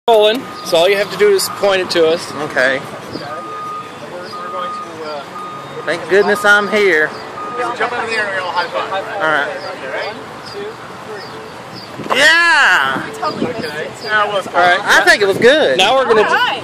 Rolling, so all you have to do is point it to us. Okay. We're going to. Thank goodness I'm here. Jump over there and we'll high five. Alright. Okay. 1, 2, 3. Yeah! Okay. That was I think it was good. Now we're gonna.